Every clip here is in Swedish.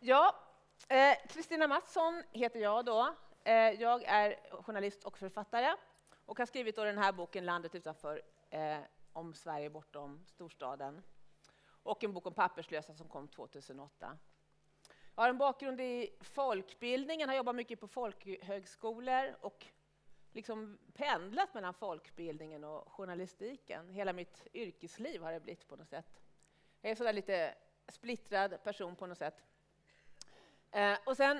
Ja, Kristina Mattsson heter jag då. Jag är journalist och författare och har skrivit då den här boken Landet utanför, om Sverige bortom storstaden. Och en bok om papperslösa som kom 2008. Jag har en bakgrund i folkbildningen, har jobbat mycket på folkhögskolor och liksom pendlat mellan folkbildningen och journalistiken. Hela mitt yrkesliv har det blivit på något sätt. Jag är sådär lite splittrad person på något sätt. Och sen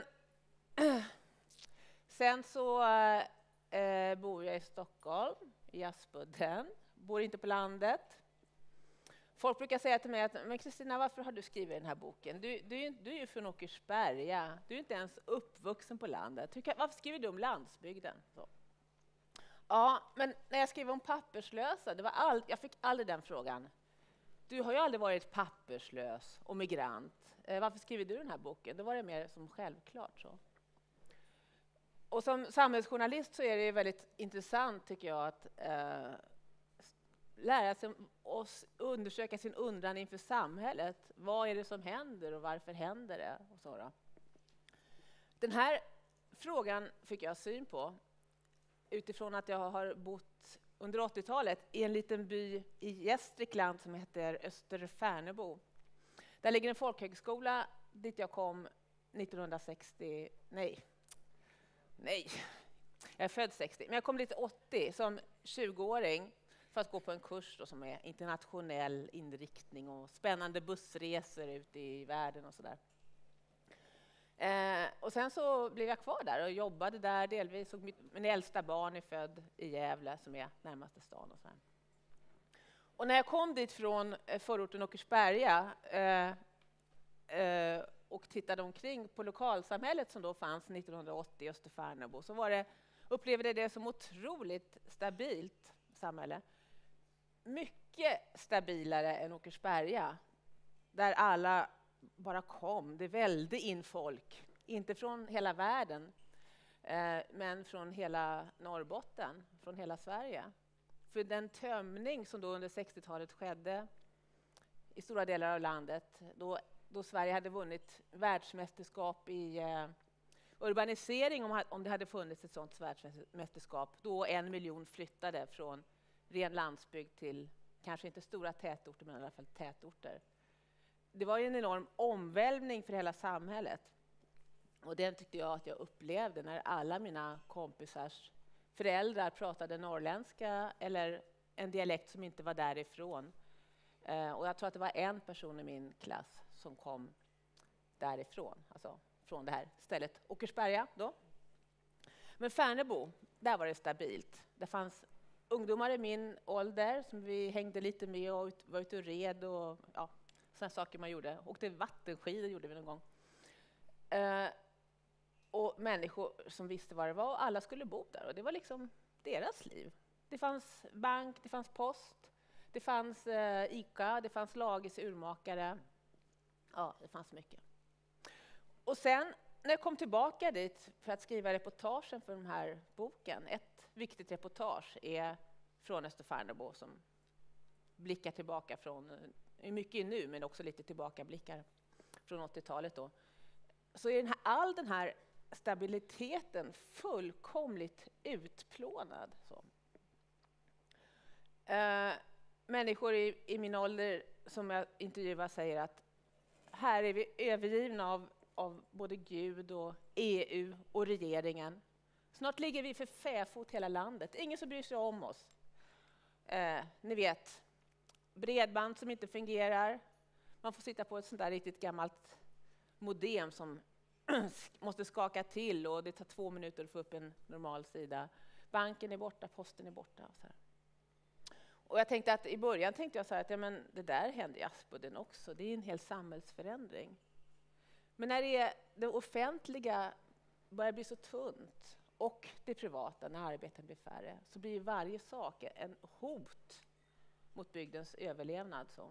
så bor jag i Stockholm, i Aspudden. Bor inte på landet. Folk brukar säga till mig att men Kristina, varför har du skrivit den här boken? Du är ju från Åkersberga. Du är inte ens uppvuxen på landet. Varför skriver du om landsbygden? Så. Ja, men när jag skrev om papperslösa, jag fick aldrig den frågan. Du har ju aldrig varit papperslös och migrant. Varför skriver du den här boken? Då var det mer som självklart så. Och som samhällsjournalist så är det väldigt intressant tycker jag att lära sig och undersöka sin undran inför samhället. Vad är det som händer och varför händer det? Och så då. Den här frågan fick jag syn på utifrån att jag har bott under 80-talet i en liten by i Gästrikland som heter Österfärnebo. Där ligger en folkhögskola dit jag kom 1960. Nej, jag är född 60. Men jag kom dit 80 som 20-åring för att gå på en kurs då som är internationell inriktning och spännande bussresor ute i världen och sådär. Och sen så blev jag kvar där och jobbade där delvis. Och min äldsta barn är född i Gävle som är närmaste stan. Och, så här. Och när jag kom dit från förorten Åkersberga och tittade omkring på lokalsamhället som då fanns 1980 i Österfärnebo så upplevde det som otroligt stabilt samhälle. Mycket stabilare än Åkersberga där alla bara kom. Det välde in folk, inte från hela världen men från hela Norrbotten, från hela Sverige. För den tömning som då under 60-talet skedde i stora delar av landet då Sverige hade vunnit världsmästerskap i urbanisering om det hade funnits ett sådant världsmästerskap. Då 1 miljon flyttade från ren landsbygd till kanske inte stora tätorter men i alla fall tätorter. Det var ju en enorm omvälvning för hela samhället. Och den tyckte jag att jag upplevde när alla mina kompisars föräldrar pratade norrländska eller en dialekt som inte var därifrån. Och jag tror att det var en person i min klass som kom därifrån, alltså från det här stället Åkersberga då. Men Färnebo, där var det stabilt. Det fanns ungdomar i min ålder som vi hängde lite med och var ute och red och ja, sådana saker man gjorde. Åkte vattenskidor gjorde vi någon gång. Och människor som visste vad det var och alla skulle bo där och det var liksom deras liv. Det fanns bank, det fanns post, det fanns ICA, det fanns Lagers urmakare. Ja, det fanns mycket. Och sen när jag kom tillbaka dit för att skriva reportagen för den här boken, ett viktigt reportage är från Österfärnebo som blickar tillbaka från, mycket nu men också lite tillbakablickar från 80-talet då. Så är all den här stabiliteten fullkomligt utplånad. Så. Människor i min ålder som jag intervjuar säger att här är vi övergivna av både Gud och EU och regeringen. Snart ligger vi för fäfot hela landet. Ingen som bryr sig om oss. Ni vet, bredband som inte fungerar. Man får sitta på ett sånt där riktigt gammalt modem som måste skaka till och det tar 2 minuter att få upp en normal sida. Banken är borta, posten är borta. Och så här. Och jag tänkte att i början tänkte jag så här att ja, men det där händer i Aspudden också. Det är en hel samhällsförändring. Men när det offentliga börjar bli så tunt och det privata, när arbeten blir färre, så blir varje sak en hot mot bygdens överlevnad. Så.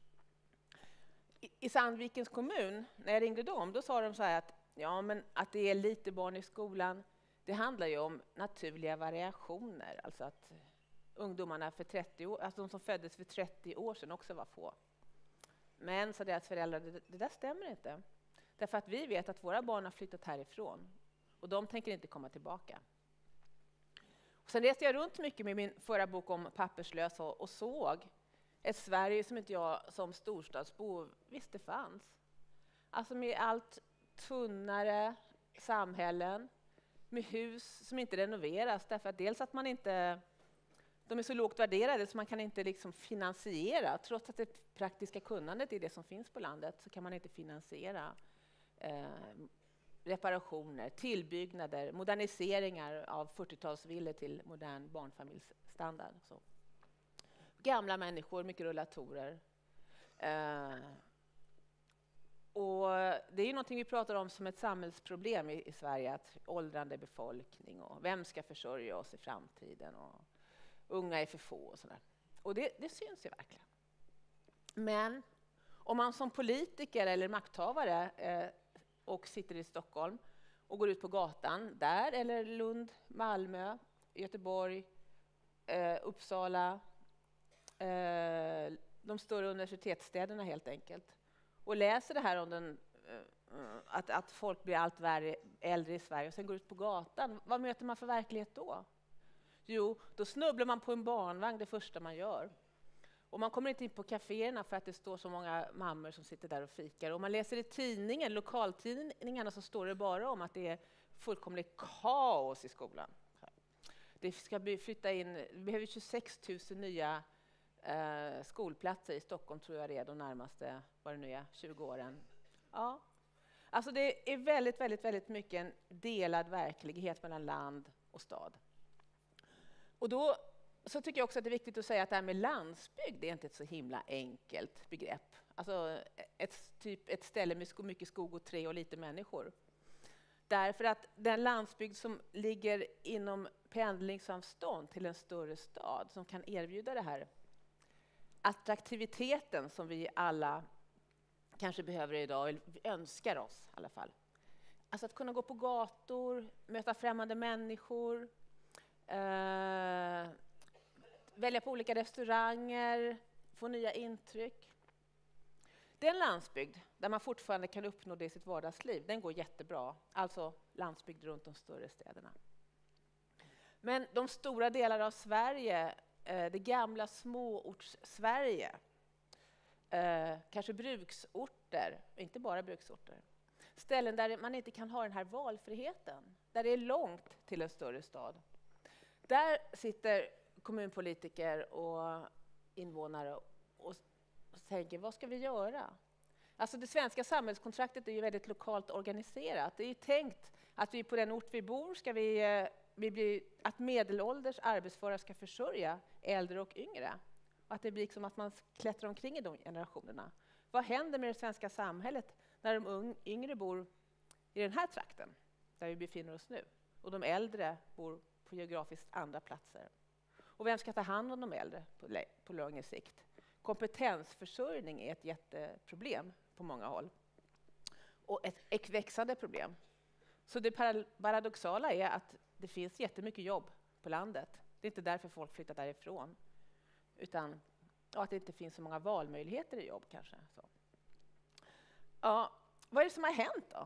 I Sandvikens kommun, när jag ringde dem, då sa de så här att, ja, men att det är lite barn i skolan, det handlar ju om naturliga variationer. Alltså att ungdomarna för 30 år, alltså de som föddes för 30 år sedan också var få. Men, sa deras föräldrar, det där stämmer inte. Därför att vi vet att våra barn har flyttat härifrån och de tänker inte komma tillbaka. Sen reste jag runt mycket med min förra bok om papperslösa och såg ett Sverige som inte jag som storstadsbo visste fanns. Alltså med allt tunnare samhällen, med hus som inte renoveras därför att dels att man inte, de är så lågt värderade så man kan inte liksom finansiera, trots att det praktiska kunnandet är det som finns på landet, så kan man inte finansiera reparationer, tillbyggnader, moderniseringar av 40-talsvillor till modern barnfamiljsstandard. Så. Gamla människor, mycket rullatorer. Och det är ju någonting vi pratar om som ett samhällsproblem i Sverige, att åldrande befolkning och vem ska försörja oss i framtiden och unga är för få och sådär. Och det syns ju verkligen. Men om man som politiker eller makthavare och sitter i Stockholm och går ut på gatan där, eller Lund, Malmö, Göteborg, Uppsala, de större universitetsstäderna helt enkelt, och läser det här om att folk blir allt äldre i Sverige och sen går ut på gatan, vad möter man för verklighet då? Jo, då snubblar man på en barnvagn det första man gör. Och man kommer inte in på kaféerna för att det står så många mammor som sitter där och fikar. Och man läser i tidningen, lokaltidningarna, så står det bara om att det är fullkomligt kaos i skolan. Det ska flytta in, vi behöver 26 000 nya skolplatser i Stockholm, tror jag det är de närmaste, vad det nu är, 20 åren. Ja. Alltså det är väldigt, väldigt, väldigt mycket en delad verklighet mellan land och stad. Och då så tycker jag också att det är viktigt att säga att det här med landsbygd är inte ett så himla enkelt begrepp. Alltså ett ställe med mycket skog och trä och lite människor. Därför att den landsbygd som ligger inom pendlingsavstånd till en större stad som kan erbjuda det här attraktiviteten som vi alla kanske behöver idag, eller önskar oss i alla fall. Alltså att kunna gå på gator, möta främmande människor, välja på olika restauranger, få nya intryck. Den landsbygd där man fortfarande kan uppnå det i sitt vardagsliv, den går jättebra. Alltså landsbygd runt de större städerna. Men de stora delar av Sverige, det gamla småorts-Sverige, kanske bruksorter, inte bara bruksorter, ställen där man inte kan ha den här valfriheten, där det är långt till en större stad. Där sitter kommunpolitiker och invånare och tänker, vad ska vi göra? Alltså det svenska samhällskontraktet är ju väldigt lokalt organiserat. Det är ju tänkt att vi på den ort vi bor ska att medelålders arbetsföra ska försörja äldre och yngre. Och att det blir som att man klättrar omkring i de generationerna. Vad händer med det svenska samhället när de yngre bor i den här trakten där vi befinner oss nu och de äldre bor på geografiskt andra platser? Och vem ska ta hand om de äldre på längre sikt? Kompetensförsörjning är ett jätteproblem på många håll. Och ett växande problem. Så det paradoxala är att det finns jättemycket jobb på landet. Det är inte därför folk flyttar därifrån. Utan att det inte finns så många valmöjligheter i jobb kanske. Så. Ja, vad är det som har hänt då?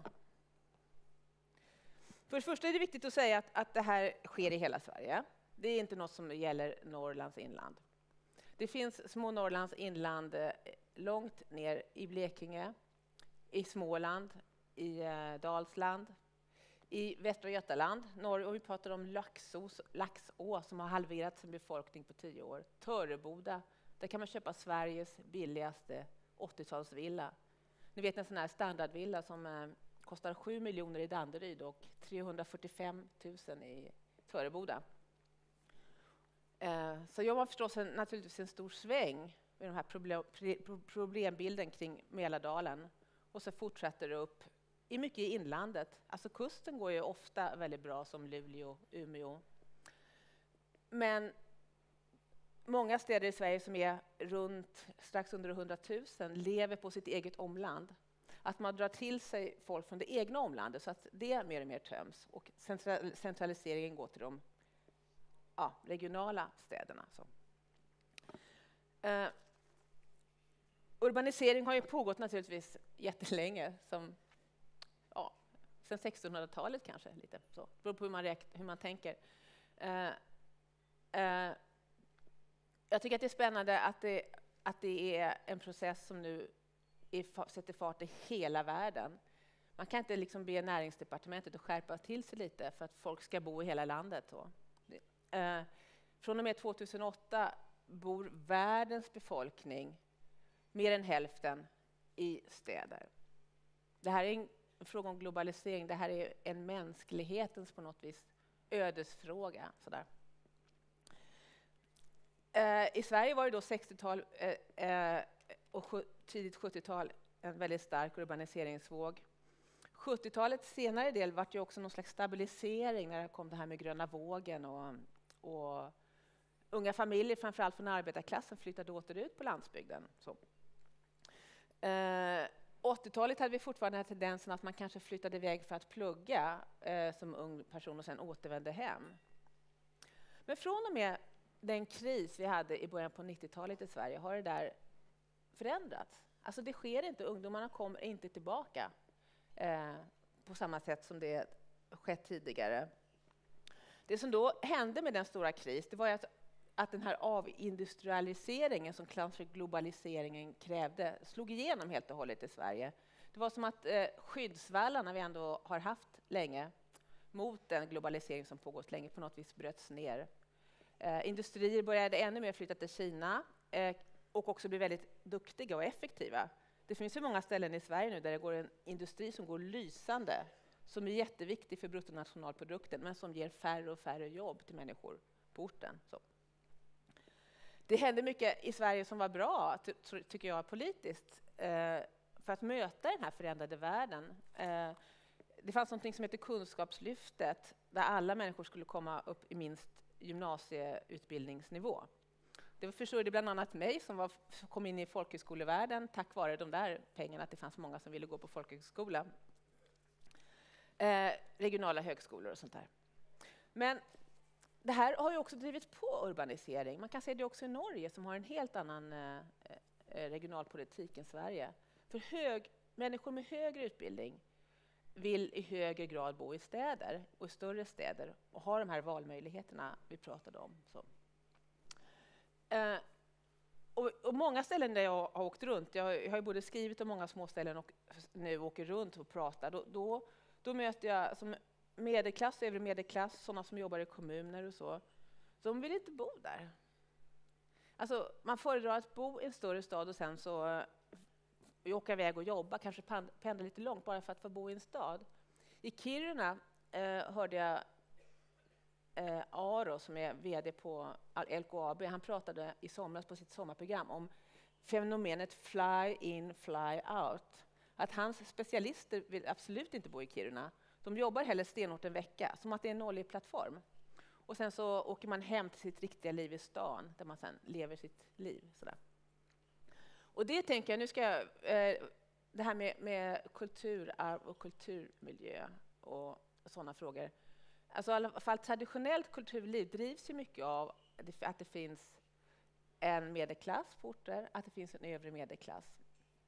För det första är det viktigt att säga att det här sker i hela Sverige. Det är inte något som gäller Norrlands inland. Det finns små Norrlands inland långt ner i Blekinge, i Småland, i Dalsland, i Västra Götaland, och vi pratar om Laxå som har halverat sin befolkning på 10 år. Töreboda, där kan man köpa Sveriges billigaste 80-talsvilla. Ni vet en sån här standardvilla som kostar 7 miljoner i Danderyd och 345 000 i Töreboda. Så jag var förstås naturligtvis en stor sväng med den här problembilden kring Mälardalen. Och så fortsätter det upp i mycket i inlandet. Alltså kusten går ju ofta väldigt bra som Luleå, Umeå. Men många städer i Sverige som är strax under 100 000 lever på sitt eget omland. Att man drar till sig folk från det egna omlandet så att det mer och mer töms. Och centraliseringen går till de regionala städerna. Så. Urbanisering har ju pågått naturligtvis jättelänge, som sen 1600-talet kanske. Lite. Så. Det beror på hur man tänker. Jag tycker att det är spännande att det är en process som nu sätter fart i hela världen. Man kan inte liksom be näringsdepartementet att skärpa till sig lite för att folk ska bo i hela landet. Från och med 2008 bor världens befolkning mer än hälften i städer. Det här är en fråga om globalisering. Det här är en mänsklighetens på något vis ödesfråga. Sådär. I Sverige var det då 60-tal och tidigt 70-tal en väldigt stark urbaniseringsvåg. 70-talets senare del var det också någon slags stabilisering när det kom det här med gröna vågen och unga familjer, framförallt från arbetarklassen, flyttade åter ut på landsbygden. 80-talet hade vi fortfarande den här tendensen att man kanske flyttade iväg för att plugga som ung person och sen återvände hem. Men från och med den kris vi hade i början på 90-talet i Sverige har det där förändrats. Alltså det sker inte, ungdomarna kommer inte tillbaka på samma sätt som det skett tidigare. Det som då hände med den stora kris, det var att den här avindustrialiseringen som kanske globaliseringen krävde slog igenom helt och hållet i Sverige. Det var som att skyddsvallarna vi ändå har haft länge mot den globalisering som pågått länge på något vis bröts ner. Industrier började ännu mer flytta till Kina och också bli väldigt duktiga och effektiva. Det finns ju många ställen i Sverige nu där det går en industri som går lysande, som är jätteviktig för bruttonationalprodukten, men som ger färre och färre jobb till människor på orten. Så. Det hände mycket i Sverige som var bra, tycker jag, politiskt, för att möta den här förändrade världen. Det fanns något som heter Kunskapslyftet, där alla människor skulle komma upp i minst gymnasieutbildningsnivå. Det försörjde bland annat mig som kom in i folkhögskolevärlden tack vare de där pengarna, att det fanns många som ville gå på folkhögskola. Regionala högskolor och sånt där. Men det här har ju också drivit på urbanisering. Man kan se det också i Norge som har en helt annan regionalpolitik än Sverige. För människor med högre utbildning vill i högre grad bo i städer och i större städer och ha de här valmöjligheterna vi pratade om. Så. Och många ställen där jag har åkt runt, jag har ju både skrivit om många små ställen och nu åker runt och pratar, då möter jag som medelklass, övre medelklass, sådana som jobbar i kommuner och så. De vill inte bo där. Alltså, man föredrar att bo i en större stad och sen så åka iväg och jobba, kanske pendla lite långt bara för att få bo i en stad. I Kiruna hörde jag Aro, som är vd på LKAB, han pratade i somras på sitt sommarprogram om fenomenet fly in, fly out. Att hans specialister vill absolut inte bo i Kiruna. De jobbar hellre stenhårt en vecka, som att det är en oljeplattform. Och sen så åker man hem till sitt riktiga liv i stan, där man sen lever sitt liv. Sådär. Och det tänker jag, nu ska jag, det här med kulturarv och kulturmiljö och sådana frågor. Alltså i alla fall traditionellt kulturliv drivs ju mycket av att det finns en medelklass på orter, att det finns en övre medelklass.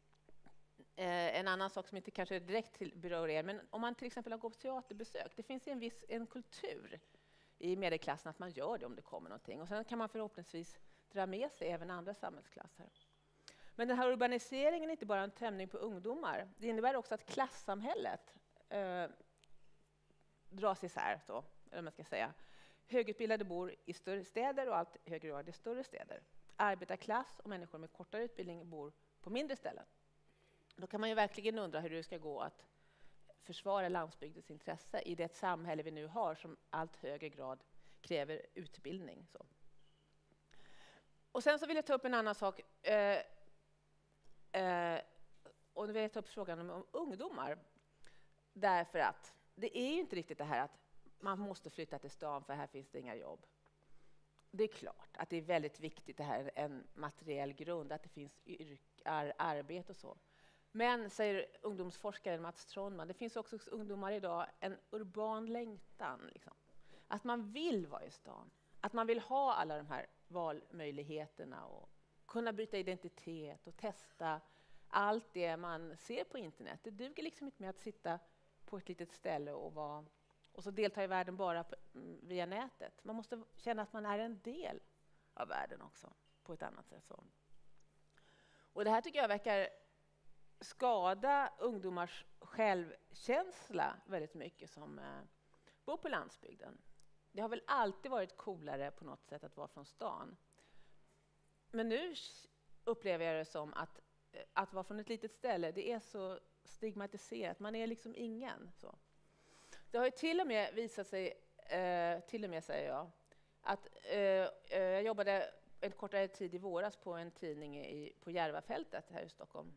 En annan sak som inte kanske direkt berör er, men om man till exempel har gått på teaterbesök, det finns en kultur i medelklassen att man gör det om det kommer någonting. Och sen kan man förhoppningsvis dra med sig även andra samhällsklasser. Men den här urbaniseringen är inte bara en tömning på ungdomar. Det innebär också att klassamhället dras isär, så, eller man ska säga. Högutbildade bor i större städer och allt högre grad i större städer. Arbetarklass och människor med kortare utbildning bor på mindre ställen. Då kan man ju verkligen undra hur det ska gå att försvara landsbygdens intresse i det samhälle vi nu har som allt högre grad kräver utbildning. Så. Och sen så vill jag ta upp en annan sak. Och nu vill jag ta upp frågan om ungdomar. Därför att det är ju inte riktigt det här att man måste flytta till stan för här finns det inga jobb. Det är klart att det är väldigt viktigt, det här en materiell grund, att det finns arbete och så. Men, säger ungdomsforskaren Mats Trondman, det finns också hos ungdomar idag en urban längtan. Liksom. Att man vill vara i stan. Att man vill ha alla de här valmöjligheterna och kunna byta identitet och testa allt det man ser på internet. Det duger liksom inte med att sitta på ett litet ställe och så delta i världen bara via nätet. Man måste känna att man är en del av världen också på ett annat sätt. Så. Och det här tycker jag verkar skada ungdomars självkänsla väldigt mycket som bor på landsbygden. Det har väl alltid varit coolare på något sätt att vara från stan. Men nu upplever jag det som att vara från ett litet ställe, det är så stigmatiserat. Man är liksom ingen. Så. Det har ju till och med visat sig, säger jag, att jag jobbade en kortare tid i våras på en tidning på Järvafältet här i Stockholm.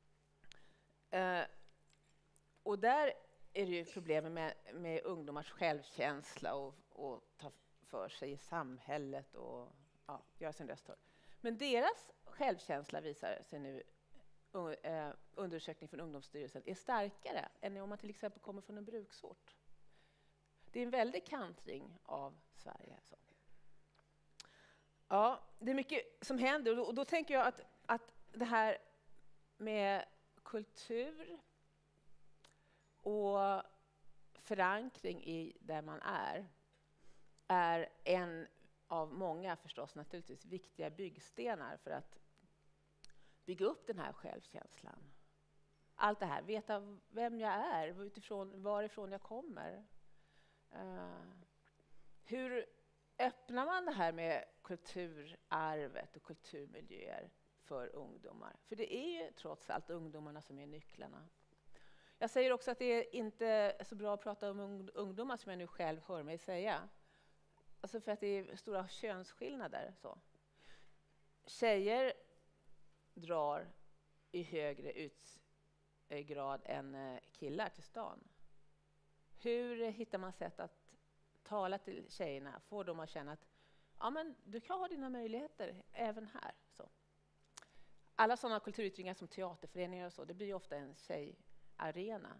Och där är det ju problem med ungdomars självkänsla och ta för sig i samhället och göra sin röst hörd. Men deras självkänsla visar sig nu, undersökning från Ungdomsstyrelsen, är starkare än om man till exempel kommer från en bruksort. Det är en väldig kantring av Sverige. Så. Ja, det är mycket som händer och då tänker jag att det här med kultur och förankring i där man är en av många förstås naturligtvis viktiga byggstenar för att bygga upp den här självkänslan. Allt det här, veta vem jag är, utifrån varifrån jag kommer. Hur öppnar man det här med kulturarvet och kulturmiljöer för ungdomar? För det är ju trots allt ungdomarna som är nycklarna. Jag säger också att det är inte så bra att prata om ungdomar som jag nu själv hör mig säga. Alltså för att det är stora könsskillnader. Så. Tjejer drar i högre grad än killar till stan. Hur hittar man sätt att tala till tjejerna, få dem att känna att men du kan ha dina möjligheter även här. Så. Alla sådana kulturyttringar som teaterföreningar och så, det blir ju ofta en tjejarena.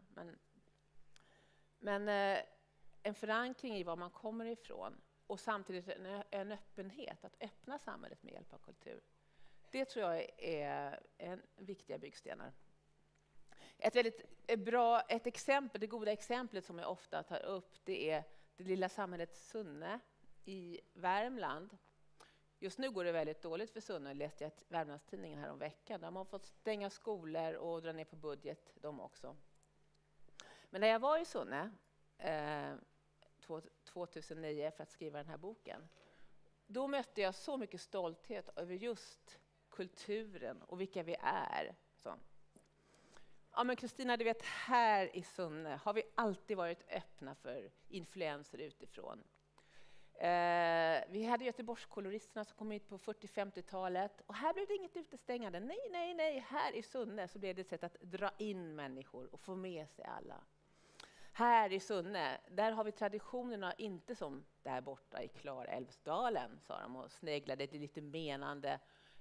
Men en förankring i var man kommer ifrån och samtidigt en öppenhet, att öppna samhället med hjälp av kultur. Det tror jag är en viktiga byggstenar. Ett exempel, det goda exemplet som jag ofta tar upp, det är det lilla samhället Sunne i Värmland. Just nu går det väldigt dåligt för Sunne, läste jag i Värmlandstidningen här om veckan. De har fått stänga skolor och dra ner på budget, de också. Men när jag var i Sunne 2009 för att skriva den här boken, då mötte jag så mycket stolthet över just kulturen och vilka vi är. Så. Ja, men Kristina, du vet, här i Sunne har vi alltid varit öppna för influenser utifrån. Vi hade Göteborgskoloristerna som kom hit på 40-50-talet och här blev det inget utestängande. Nej, här i Sunne så blev det ett sätt att dra in människor och få med sig alla. Här i Sunne, där har vi traditionerna inte som där borta i Klarälvsdalen, sa de och sneglade det lite menande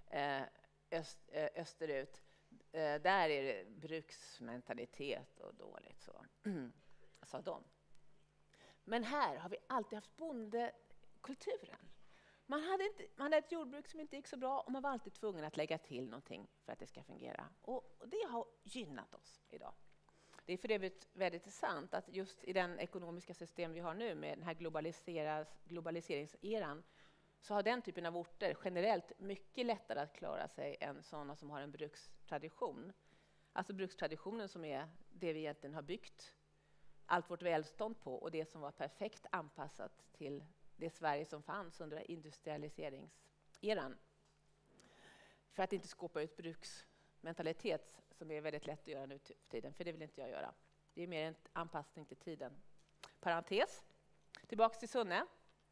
österut. Där är det bruksmentalitet och dåligt, så sa de. Men här har vi alltid haft bondekulturen. Man hade ett jordbruk som inte gick så bra och man var alltid tvungen att lägga till någonting för att det ska fungera. Och det har gynnat oss idag. Det är för övrigt väldigt sant att just i den ekonomiska system vi har nu med den här globaliseringseran så har den typen av orter generellt mycket lättare att klara sig än sådana som har en brukstradition. Alltså brukstraditionen som är det vi egentligen har byggt allt vårt välstånd på och det som var perfekt anpassat till det Sverige som fanns under industrialiseringseran. För att inte skåpa ut bruksmentalitet som är väldigt lätt att göra nu för tiden, för det vill inte jag göra. Det är mer en anpassning till tiden. Parentes. Tillbaks till Sunne.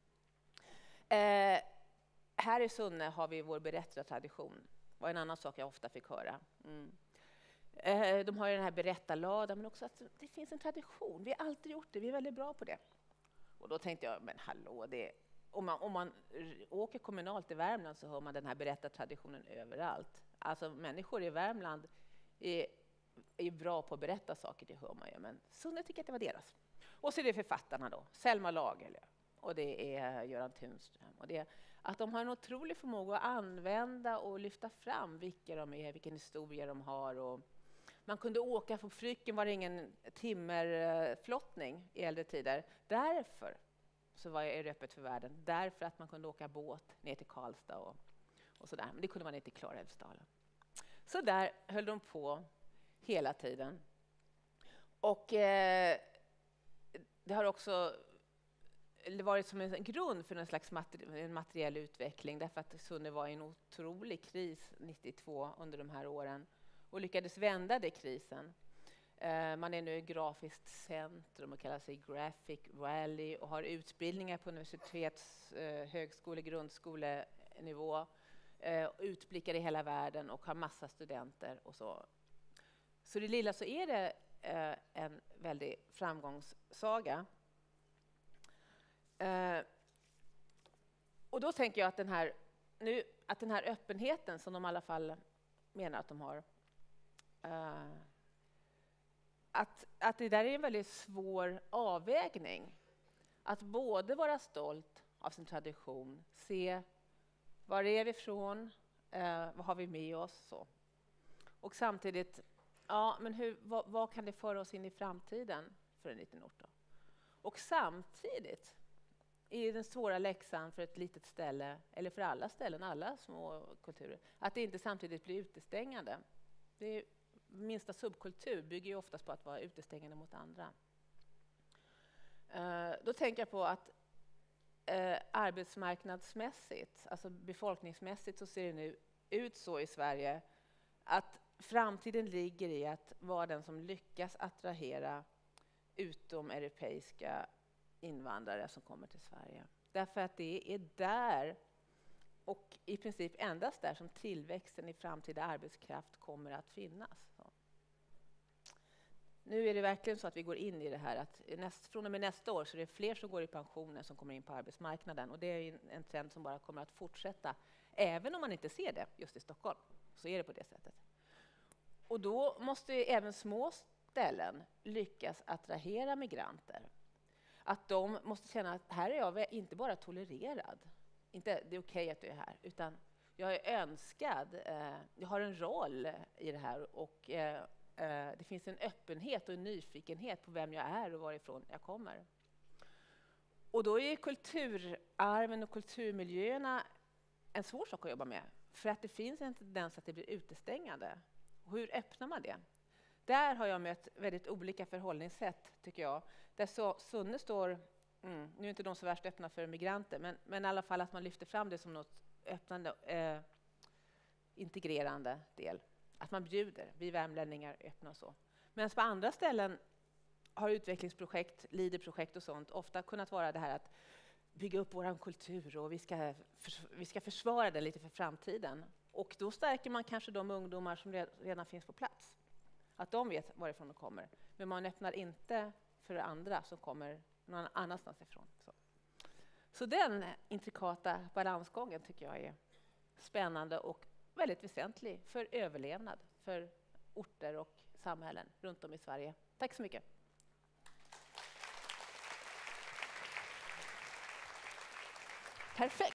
Här i Sunne har vi vår berättartradition. Det var en annan sak jag ofta fick höra. De har ju den här berättarladan, men också att det finns en tradition. Vi har alltid gjort det, vi är väldigt bra på det. Och då tänkte jag, men hallå, om man åker kommunalt i Värmland så hör man den här berättartraditionen överallt. Alltså människor i Värmland är bra på att berätta saker, det hör man ju. Men Sunne tycker att det var deras. Och så är det författarna då, Selma Lagerlöf. Och det är Göran Tunström. Och det är att de har en otrolig förmåga att använda och lyfta fram vilka de är, vilken historia de har och Man kunde åka på Fryken, var det ingen timmerflottning i äldre tider. Därför så var det öppet för världen. Därför att man kunde åka båt ner till Karlstad och sådär. Men det kunde man inte i Klarälvsdalen. Så där höll de på hela tiden. Och det har också varit som en grund för en slags materiell utveckling, därför att Sunne var i en otrolig kris 92 under de här åren och lyckades vända det krisen. Man är nu ett grafiskt centrum och kallar sig Graphic Valley och har utbildningar på universitets-, högskole-, grundskolenivå, utblickar i hela världen och har massa studenter och så. Så det lilla så är det en väldig framgångssaga. Och då tänker jag att den här öppenheten som de i alla fall menar att de har, att det där är en väldigt svår avvägning. Att både vara stolt av sin tradition, se var är vi ifrån, vad har vi med oss så. Och samtidigt, ja, men vad kan det föra oss in i framtiden för en liten ort då? Och samtidigt är den svåra läxan för ett litet ställe, eller för alla ställen, alla små kulturer, att det inte samtidigt blir utestängande. Minsta subkultur bygger ju oftast på att vara utestängande mot andra. Då tänker jag på att arbetsmarknadsmässigt, alltså befolkningsmässigt, så ser det nu ut så i Sverige att framtiden ligger i att vara den som lyckas attrahera utomeuropeiska invandrare som kommer till Sverige. Därför att det är där, och i princip endast där, som tillväxten i framtida arbetskraft kommer att finnas. Så. Nu är det verkligen så att vi går in i det här att från och med nästa år så är det fler som går i pension än som kommer in på arbetsmarknaden. Och det är en trend som bara kommer att fortsätta. Även om man inte ser det just i Stockholm så är det på det sättet. Och då måste även små ställen lyckas attrahera migranter. Att de måste känna att här är jag inte bara tolererad. Inte det är okej att du är här, utan jag är önskad. Jag har en roll i det här och det finns en öppenhet och en nyfikenhet på vem jag är och varifrån jag kommer. Och då är kulturarven och kulturmiljöerna en svår sak att jobba med. För att det finns en tendens att det blir utestängande. Och hur öppnar man det? Där har jag mött väldigt olika förhållningssätt, tycker jag. Där Sunne står, nu är inte de så värst öppna för migranter, men i alla fall att man lyfter fram det som något öppnande, integrerande del. Att man bjuder, vi värmlänningar öppna och så. Men på andra ställen har utvecklingsprojekt, leaderprojekt och sånt ofta kunnat vara det här att bygga upp vår kultur och vi ska försvara den lite för framtiden. Och då stärker man kanske de ungdomar som redan finns på plats. Att de vet varifrån de kommer. Men man öppnar inte för andra som kommer någon annanstans ifrån. Så den intrikata balansgången tycker jag är spännande och väldigt väsentlig för överlevnad för orter och samhällen runt om i Sverige. Tack så mycket. Perfekt.